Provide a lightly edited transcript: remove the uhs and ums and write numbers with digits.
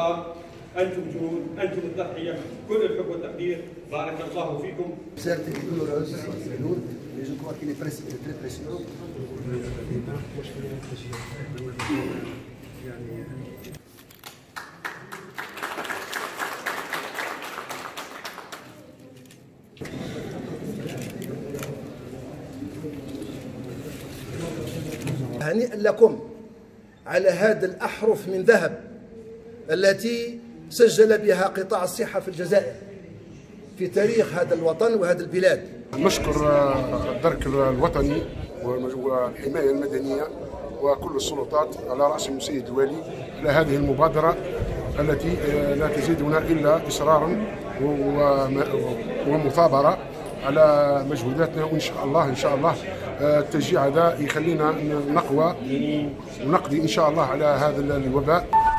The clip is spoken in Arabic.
الله. أنتم جنود، أنتم التضحية، كل الحب والتقدير. بارك الله فيكم. Certes et douloureuse, c'est lourd, mais je crois qu'il est très précieux. هنيئا لكم على هذا الأحرف من ذهب التي سجل بها قطاع الصحة في الجزائر في تاريخ هذا الوطن وهذا البلاد. نشكر الدرك الوطني والحماية المدنية وكل السلطات على رأسهم السيد الوالي على هذه المبادرة التي لا تزيدنا إلا إصرارا ومثابرة على مجهوداتنا، وإن شاء الله التشجيع هذا يخلينا نقوى ونقضي إن شاء الله على هذا الوباء.